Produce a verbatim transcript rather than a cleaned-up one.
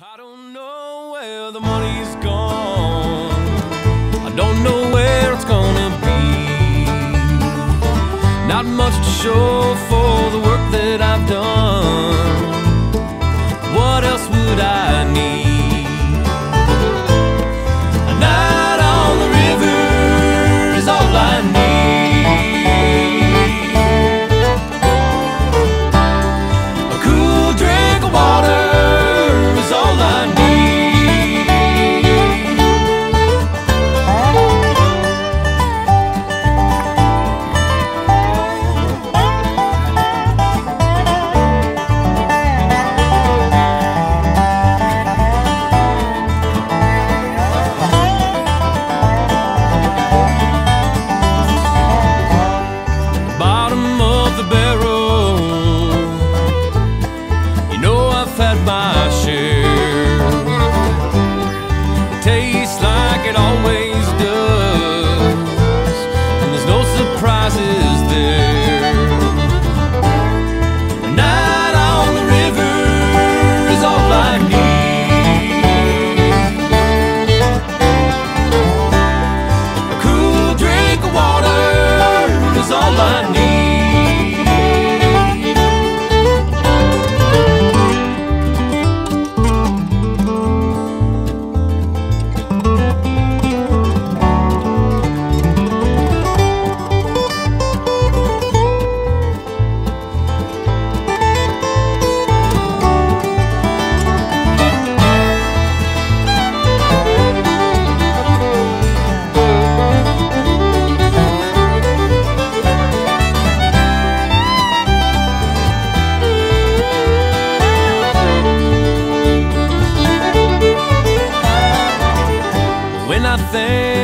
I don't know where the money's gone. I don't know where it's gonna be. Not much to show for the work that I've done. What else would I need? A night on the river is all I need. A cool drink of water is all I need. Bottom of the barrel, you know I've had my share. It tastes like it always does, and there's no surprises there. A night on the river is all I need. A cool drink of water is all I need. When I think